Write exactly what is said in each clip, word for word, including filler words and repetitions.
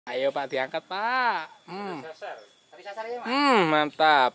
Ayo Pak, diangkat Pak. Hmm, Ya, hmm mantap.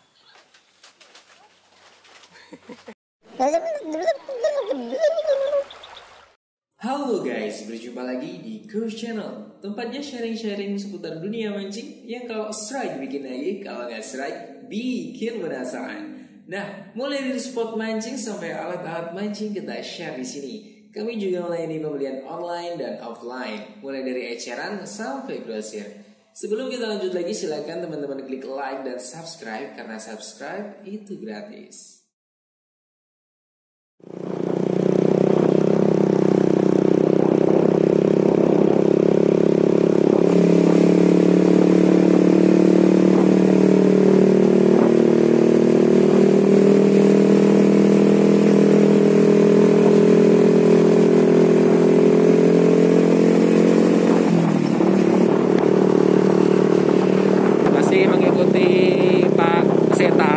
Halo guys, berjumpa lagi di Cruise Channel. Tempatnya sharing-sharing seputar dunia mancing yang kalau strike bikin lagi, kalau nggak strike bikin penasaran. Nah, mulai dari spot mancing sampai alat-alat mancing kita share di sini. Kami juga melayani pembelian online dan offline, mulai dari eceran sampai grosir. Sebelum kita lanjut lagi, silakan teman-teman klik like dan subscribe karena subscribe itu gratis. Mengikuti Pak Seta.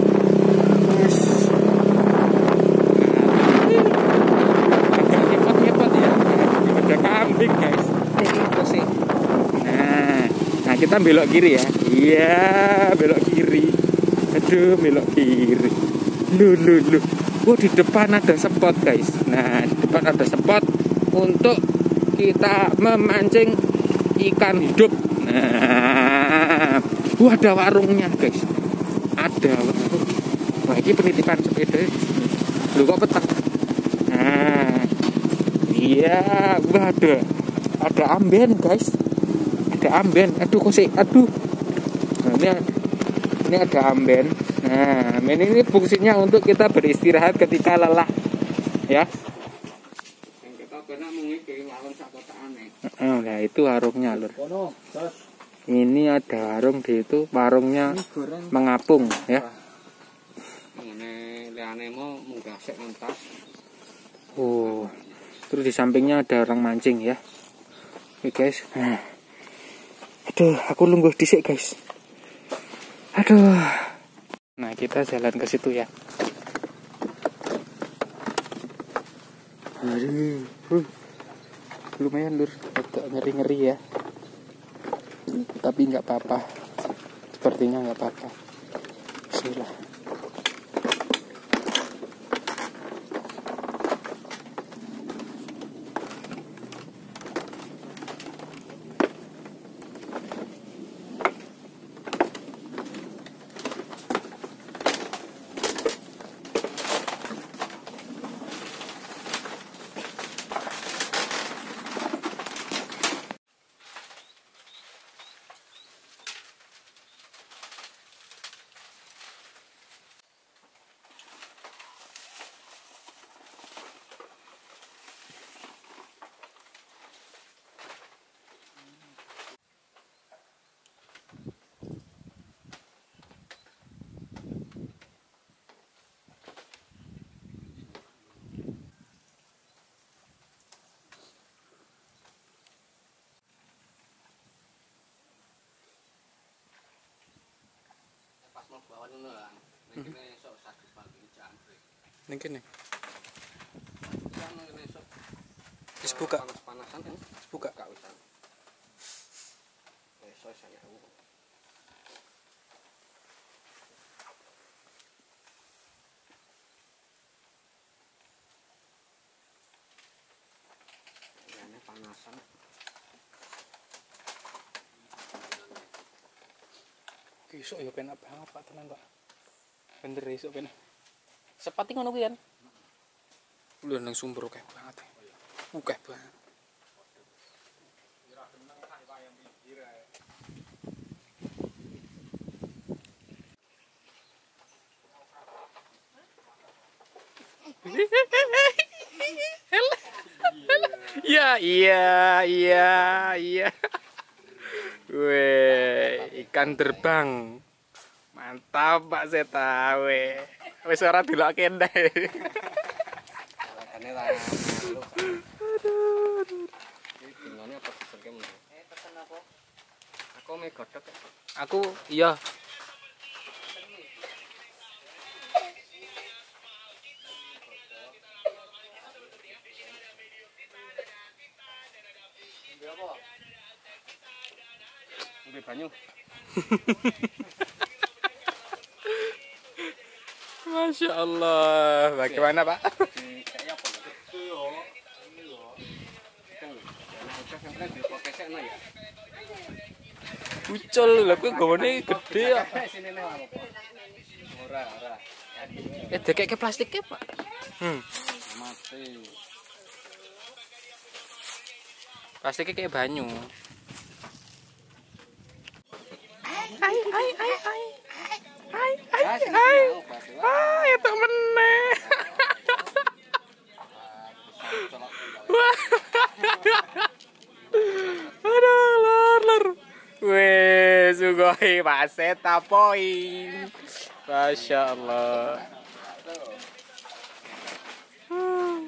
Agak nyepot-nyepot ya. Ada kambing guys. Ini sih. Nah, nah kita belok kiri ya. Iya, belok kiri. Aduh, belok kiri. Lu lu lu. Oh, di depan ada spot guys. Nah, di depan ada spot untuk kita memancing ikan hidup. Nah, wah, ada warungnya guys, ada warung. Wah, ini penitipan sepeda di sini. Lu kok petang? Nah, iya, wah ada, ada amben guys, ada amben. Aduh kok sih, aduh. Nah, ini, ini ada amben. Nah, amben ini fungsinya untuk kita beristirahat ketika lelah, ya. Nah, itu warungnya lur. Ini ada warung di itu, warungnya mengapung ya. Oh, terus di sampingnya ada orang mancing ya. Oke guys. Nah. Aduh, aku lungguh disik guys. Aduh. Nah, kita jalan ke situ ya. Aduh. Uh. Lumayan lur, agak ngeri-ngeri ya. Tapi nggak apa-apa, sepertinya nggak apa-apa. Bismillah. Ini nih. Wis buka. Panasan kan? Wis buka. Panasan. Besok ya penak banget Pak, tenan Pak. Bener esuk penak. Sepati ngono kuwi kan. Lho nang sumber akeh banget. Akeh banget. Ya, iya, iya, iya. Weh, ikan terbang. Mantap Pak Seta, weh. Wis ora delok kendeh. Aku me godhog. Aku iya. Lebih banyak. Masya Allah. Bagaimana Pak? Kayak apa? Itu yo. Ini yo. Kan. Yang penting di pokesekno ya. Ucul lho kuwi gone gede ya. Sini nih apa? Ora, ora. Eh dekeke plastiknya Pak. Hmm. Mati. Plastiknya kayak banyu. Ai ai ai ai. Ai ai ai. Ah, itu meneh. Wah. Aduh, lor lor. Weh, sugoi paseta poin. Masya Allah. Hmm.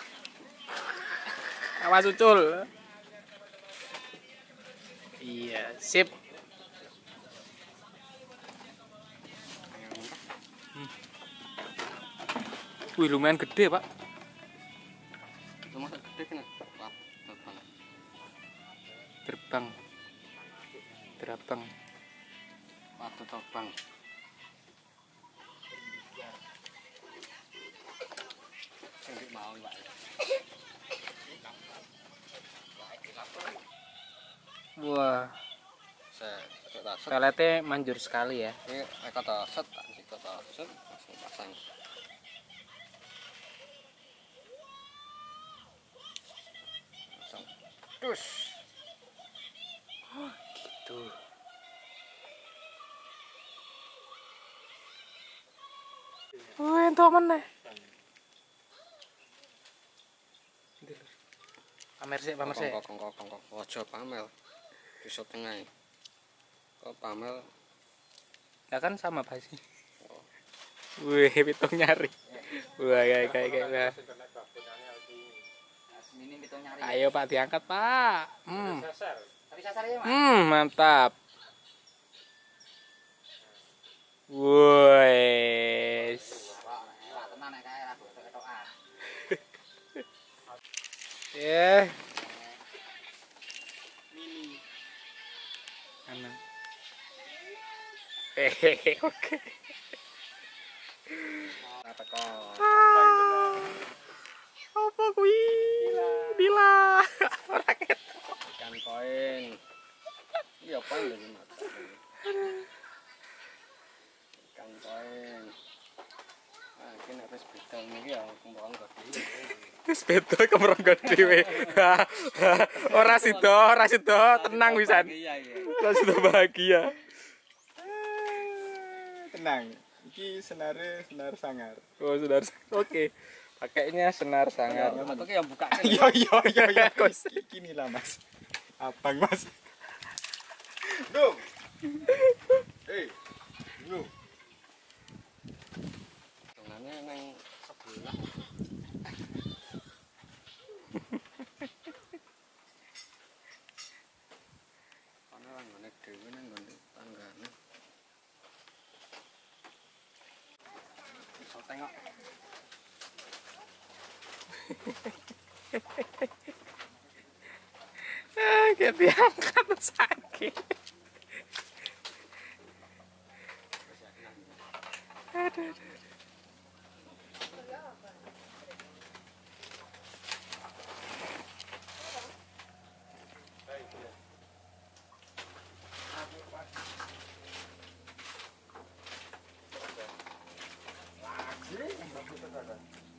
Awas Ucul. Iya, sip. Wih, lumayan gede, Pak. Cuma gede kan. Wah, terbang. Terbang. Terbang. Waktu terbang. Sing mau, Pak. Wah, peletnya manjur sekali ya. Ini mereka tak set, tak situ tak set, langsung pasang. Langsung, dus. Oh, gitu. Wih, itu mana? Pamer sih, pamer sih. Kongkok, kongkok, kongkok. Ojo pamer. Pisau tengah. Kok pamer? Ya kan sama pasti. Wih, pitung nyari. Wah, kayak kayak kayak. Ayo Pak diangkat Pak. Hmm. Hmm, mantap. Wes. Ya. Mana? Hehehe, oke. Apa kok? Apa kuwi? Dila. Ora ketok. Ikan koin. Iya, koin lagi mata. Ikan koin. Ah, iki nek wis bidal niki ya kembang gede. Wis beda kemronggo dhewe. Ora sida, ora sida, tenang pisan. Iya, iya. Ora sida bahagia. Tenang, iki senare senar sangar. Oh, senar. Oke. Pakainya senar sangar. Ya, metu ki yang buka. Iya iya iya iya kos. Iki lah Mas. Abang Mas. Go. Hei. Go. Tengane nang sebelah. Ana lan ngene dhewe nang ngene tanggane. Iso tengok. Ah, kayak diangkat sakit. Aduh, aduh. Lagi,